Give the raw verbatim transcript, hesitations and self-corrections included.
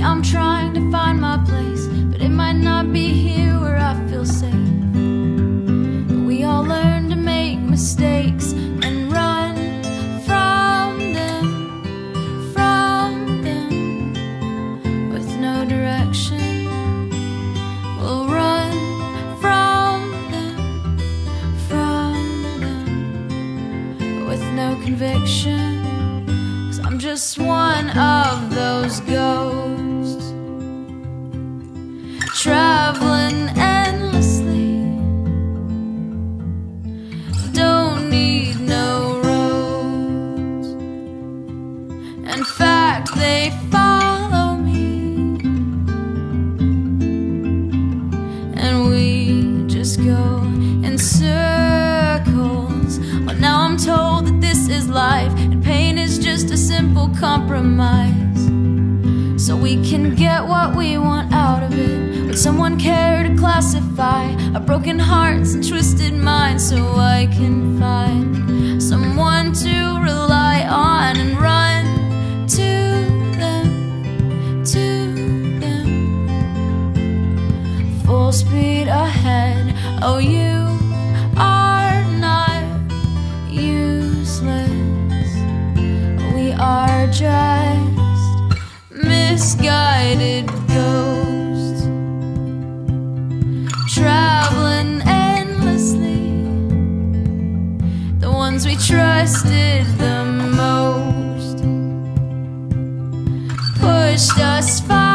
I'm trying to find my place, but it might not be here where I feel safe. We all learn to make mistakes and run from them, from them, with no direction. We'll run from them, from them, with no conviction. I'm just one of those ghosts, traveling endlessly. Don't need no roads. In fact, they follow me, and we just go in circles. Well, now I'm told that this is life, and pain is just a simple compromise, so we can get what we want out of it. Would someone care to classify our broken hearts and twisted minds, so I can find someone to rely on and run to them, to them, full speed ahead. Oh, you are not useless. We are just misguided ghosts, traveling endlessly. The ones we trusted the most pushed us far.